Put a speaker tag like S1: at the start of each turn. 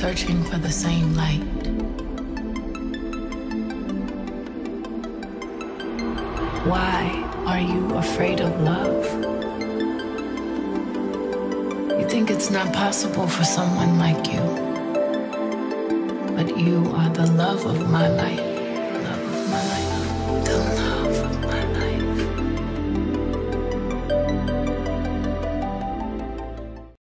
S1: searching for the same light. Why are you afraid of love? You think it's not possible for someone like you, but you are the love of my life.